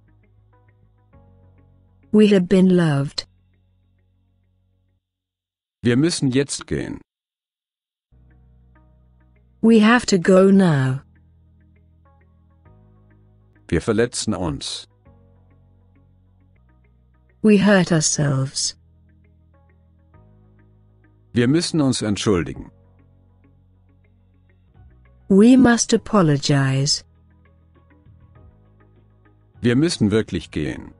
Speaker 2: We have been loved.
Speaker 1: Wir müssen jetzt gehen.
Speaker 2: We have to go now.
Speaker 1: Wir verletzen uns.
Speaker 2: We hurt ourselves.
Speaker 1: Wir müssen uns entschuldigen.
Speaker 2: We must apologize.
Speaker 1: Wir müssen wirklich gehen.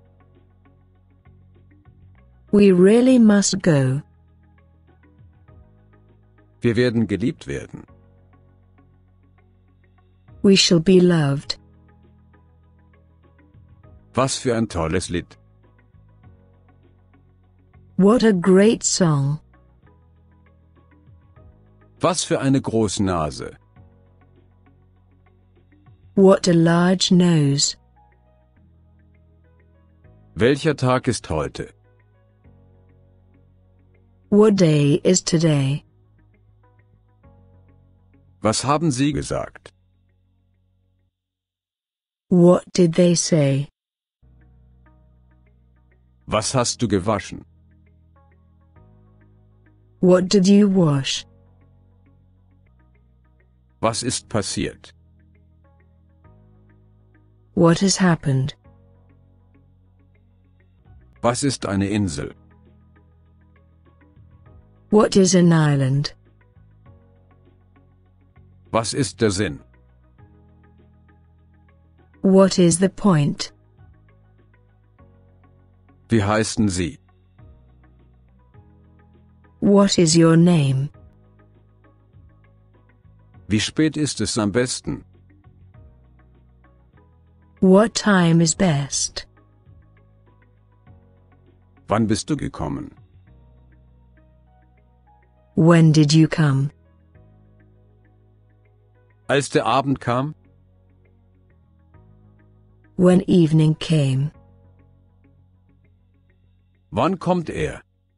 Speaker 2: We really must go.
Speaker 1: Wir werden geliebt werden.
Speaker 2: We shall be loved.
Speaker 1: Was für ein tolles Lied.
Speaker 2: What a great song.
Speaker 1: Was für eine große Nase.
Speaker 2: What a large nose.
Speaker 1: Welcher Tag ist heute?
Speaker 2: What day is today?
Speaker 1: Was haben Sie gesagt?
Speaker 2: What did they say?
Speaker 1: Was hast du gewaschen?
Speaker 2: What did you wash?
Speaker 1: Was ist passiert?
Speaker 2: What has happened?
Speaker 1: Was ist eine Insel?
Speaker 2: What is an island?
Speaker 1: Was ist der Sinn?
Speaker 2: What is the point?
Speaker 1: Wie heißen Sie?
Speaker 2: What is your name?
Speaker 1: Wie spät ist es am besten?
Speaker 2: What time is best?
Speaker 1: Wann bist du gekommen?
Speaker 2: When did you come?
Speaker 1: Als der Abend kam,
Speaker 2: When evening came.
Speaker 1: wann kommt er?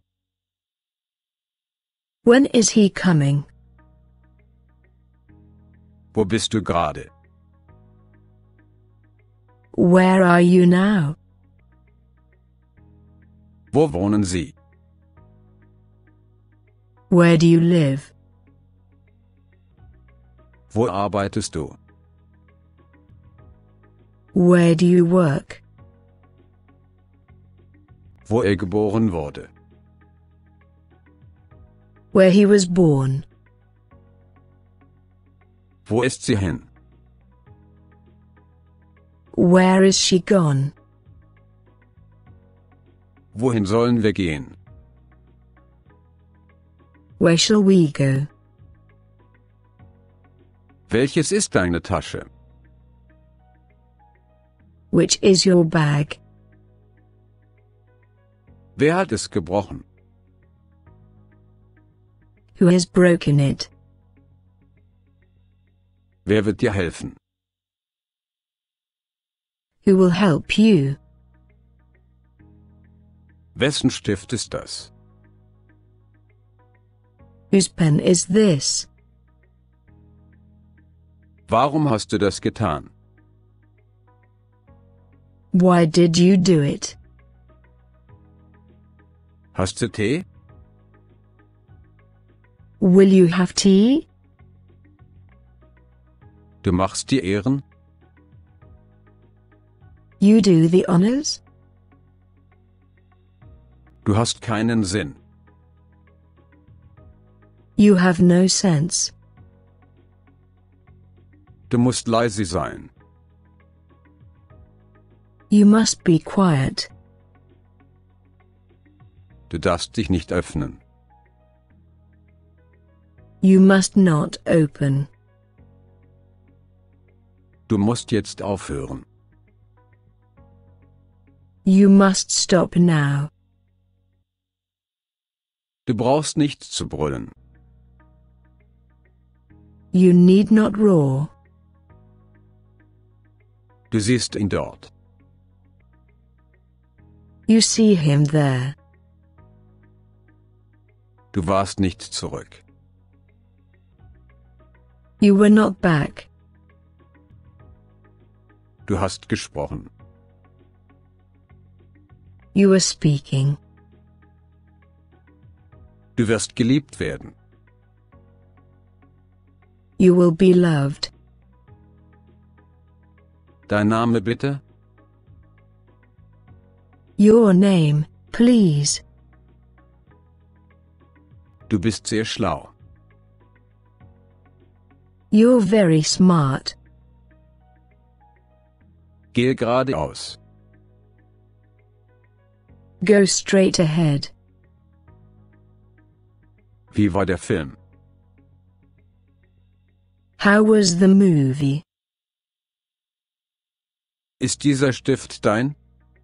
Speaker 2: When is he coming?
Speaker 1: Wo bist du gerade?
Speaker 2: Where are you now?
Speaker 1: Wo wohnen Sie?
Speaker 2: Where do you live?
Speaker 1: Wo arbeitest du?
Speaker 2: Where do you work?
Speaker 1: Wo er geboren wurde?
Speaker 2: Where he was born.
Speaker 1: Wo ist sie hin?
Speaker 2: Where is she gone?
Speaker 1: Wohin sollen wir gehen?
Speaker 2: Where shall we go?
Speaker 1: Welches ist deine Tasche?
Speaker 2: Which is your bag?
Speaker 1: Wer hat es gebrochen?
Speaker 2: Who has broken it?
Speaker 1: Wer wird dir helfen?
Speaker 2: Who will help you?
Speaker 1: Wessen Stift ist das?
Speaker 2: Whose pen is this?
Speaker 1: Warum hast du das getan?
Speaker 2: Why did you do it?
Speaker 1: Hast du Tee?
Speaker 2: Will you have tea?
Speaker 1: Du machst die Ehren?
Speaker 2: You do the honors?
Speaker 1: Du hast keinen Sinn.
Speaker 2: You have no sense.
Speaker 1: Du musst leise sein.
Speaker 2: You must be quiet.
Speaker 1: Du darfst dich nicht öffnen.
Speaker 2: You must not open.
Speaker 1: Du musst jetzt aufhören.
Speaker 2: You must stop now.
Speaker 1: Du brauchst nicht zu brüllen.
Speaker 2: You need not roar.
Speaker 1: Du siehst ihn dort.
Speaker 2: You see him there.
Speaker 1: Du warst nicht zurück.
Speaker 2: You were not back.
Speaker 1: Du hast gesprochen.
Speaker 2: You were speaking.
Speaker 1: Du wirst geliebt werden.
Speaker 2: You will be loved.
Speaker 1: Dein Name bitte?
Speaker 2: Your name, please.
Speaker 1: Du bist sehr schlau.
Speaker 2: You're very smart.
Speaker 1: Gehe geradeaus.
Speaker 2: Go straight ahead.
Speaker 1: Wie war der Film?
Speaker 2: How was the movie?
Speaker 1: Ist dieser Stift dein?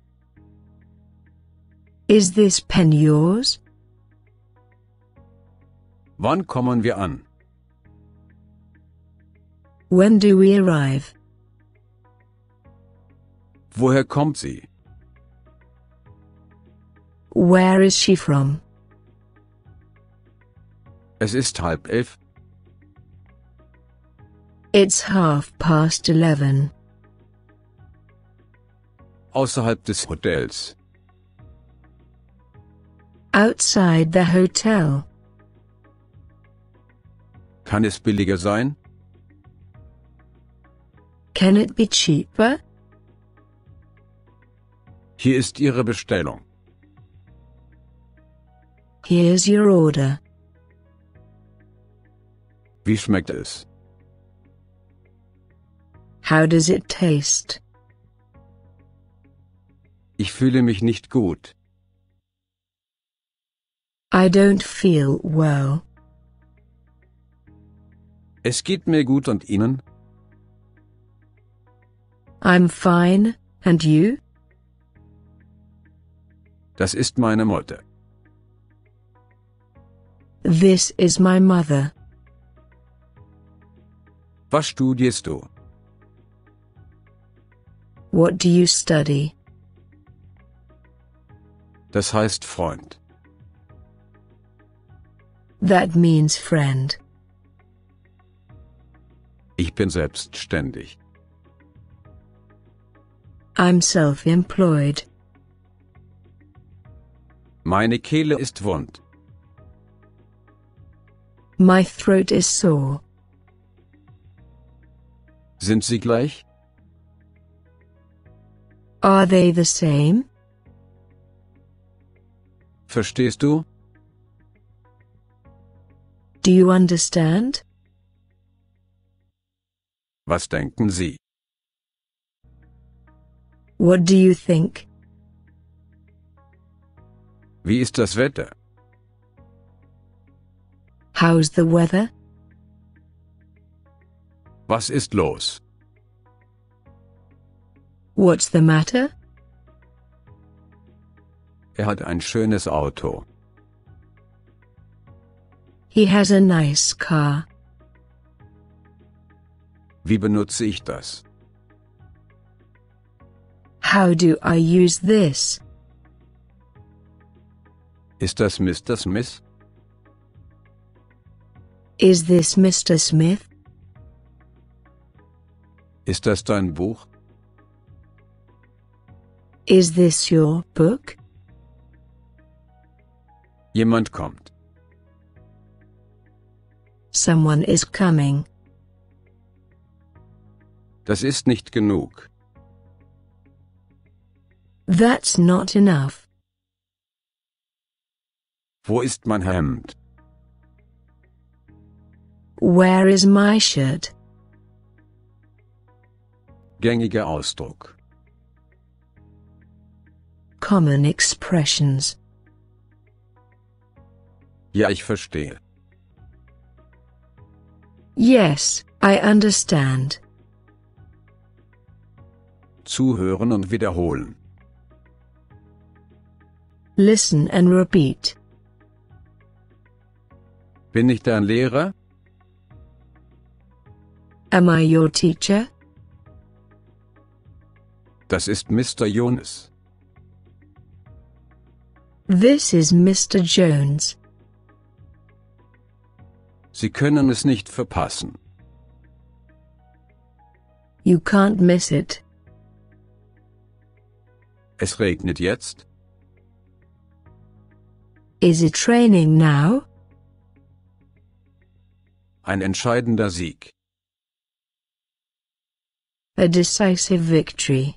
Speaker 2: Is this pen yours?
Speaker 1: Wann kommen wir an?
Speaker 2: When do we arrive?
Speaker 1: Woher kommt sie?
Speaker 2: Where is she from?
Speaker 1: Es ist 10:30.
Speaker 2: It's 11:30.
Speaker 1: Außerhalb des Hotels.
Speaker 2: Outside the hotel.
Speaker 1: Kann es billiger sein?
Speaker 2: Can it be cheaper?
Speaker 1: Hier ist Ihre Bestellung.
Speaker 2: Here's your order.
Speaker 1: Wie schmeckt es?
Speaker 2: How does it taste?
Speaker 1: Ich fühle mich nicht gut.
Speaker 2: I don't feel well.
Speaker 1: Es geht mir gut und Ihnen?
Speaker 2: I'm fine, and you?
Speaker 1: Das ist meine Mutter.
Speaker 2: This is my mother.
Speaker 1: Was studierst du?
Speaker 2: What do you study?
Speaker 1: Das heißt Freund.
Speaker 2: That means friend.
Speaker 1: Ich bin selbstständig.
Speaker 2: I'm self-employed.
Speaker 1: Meine Kehle ist wund.
Speaker 2: My throat is sore.
Speaker 1: Sind sie gleich?
Speaker 2: Are they the same?
Speaker 1: Verstehst du?
Speaker 2: Do you understand?
Speaker 1: Was denken Sie?
Speaker 2: What do you think?
Speaker 1: Wie ist das Wetter?
Speaker 2: How's the weather?
Speaker 1: Was ist los?
Speaker 2: What's the matter?
Speaker 1: Er hat ein schönes Auto.
Speaker 2: He has a nice car.
Speaker 1: Wie benutze ich das?
Speaker 2: How do I use this?
Speaker 1: Ist das Mr. Smith?
Speaker 2: Is this Mr. Smith?
Speaker 1: Ist das dein Buch?
Speaker 2: Is this your book?
Speaker 1: Jemand kommt.
Speaker 2: Someone is coming.
Speaker 1: Das ist nicht genug.
Speaker 2: That's not enough.
Speaker 1: Wo ist mein Hemd?
Speaker 2: Where is my shirt?
Speaker 1: Gängiger Ausdruck.
Speaker 2: Common expressions.
Speaker 1: Ja, ich verstehe.
Speaker 2: Yes, I understand.
Speaker 1: Zuhören und wiederholen.
Speaker 2: Listen and repeat.
Speaker 1: Bin ich dein Lehrer?
Speaker 2: Am I your teacher?
Speaker 1: Das ist Mr. Jonas.
Speaker 2: This is Mr. Jones.
Speaker 1: Sie können es nicht verpassen.
Speaker 2: You can't miss it.
Speaker 1: Es regnet jetzt.
Speaker 2: Is it raining now?
Speaker 1: Ein entscheidender Sieg.
Speaker 2: A decisive victory.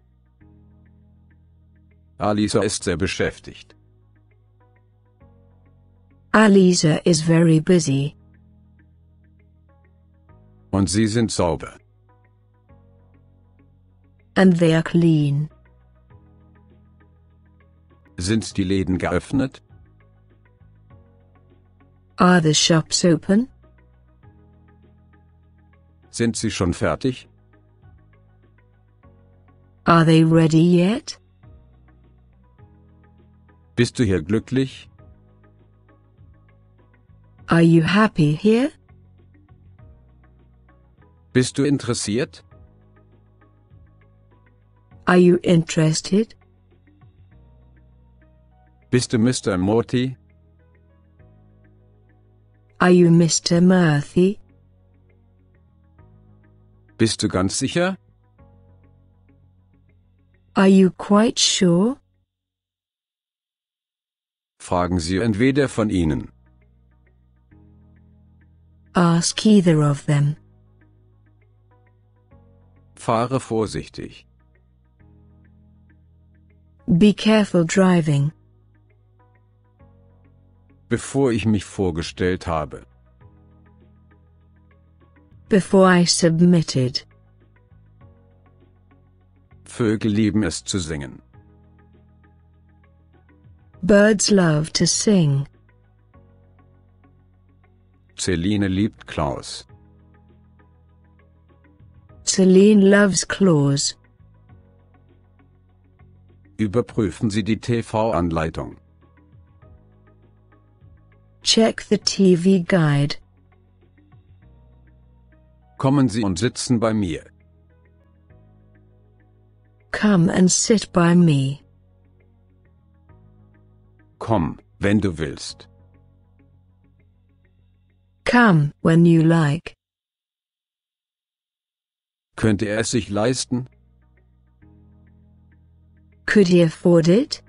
Speaker 1: Alisa ist sehr beschäftigt.
Speaker 2: Alisa is very busy.
Speaker 1: Und sie sind sauber.
Speaker 2: And they are clean.
Speaker 1: Sind die Läden geöffnet?
Speaker 2: Are the shops open?
Speaker 1: Sind sie schon fertig?
Speaker 2: Are they ready yet?
Speaker 1: Bist du hier glücklich?
Speaker 2: Are you happy here?
Speaker 1: Bist du interessiert?
Speaker 2: Are you interested?
Speaker 1: Bist du Mr. Morty?
Speaker 2: Are you Mr. Murphy?
Speaker 1: Bist du ganz sicher?
Speaker 2: Are you quite sure?
Speaker 1: Fragen Sie entweder von ihnen.
Speaker 2: Ask either of them.
Speaker 1: Fahre vorsichtig.
Speaker 2: Be careful driving.
Speaker 1: Bevor ich mich vorgestellt habe.
Speaker 2: Before I submitted.
Speaker 1: Vögel lieben es zu singen.
Speaker 2: Birds love to sing.
Speaker 1: Celine liebt Klaus.
Speaker 2: Celine loves claws.
Speaker 1: Überprüfen Sie die TV-Anleitung.
Speaker 2: Check the TV guide.
Speaker 1: Kommen Sie und sitzen bei mir.
Speaker 2: Come and sit by me.
Speaker 1: Komm, wenn du willst.
Speaker 2: Come when you like.
Speaker 1: Könnte er es sich leisten?
Speaker 2: Could he afford it?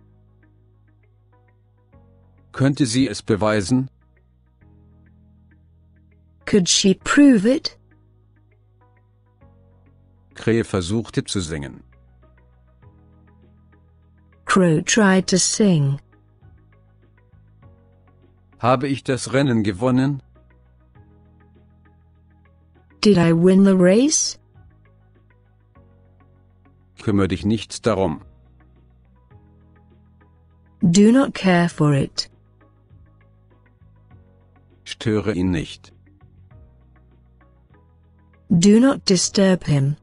Speaker 1: Könnte sie es beweisen?
Speaker 2: Could she prove it?
Speaker 1: Krähe versuchte zu singen.
Speaker 2: Crow tried to sing.
Speaker 1: Habe ich das Rennen gewonnen?
Speaker 2: Did I win the race?
Speaker 1: Kümmere dich nichts darum.
Speaker 2: Do not care for it.
Speaker 1: Störe ihn nicht.
Speaker 2: Do not disturb him.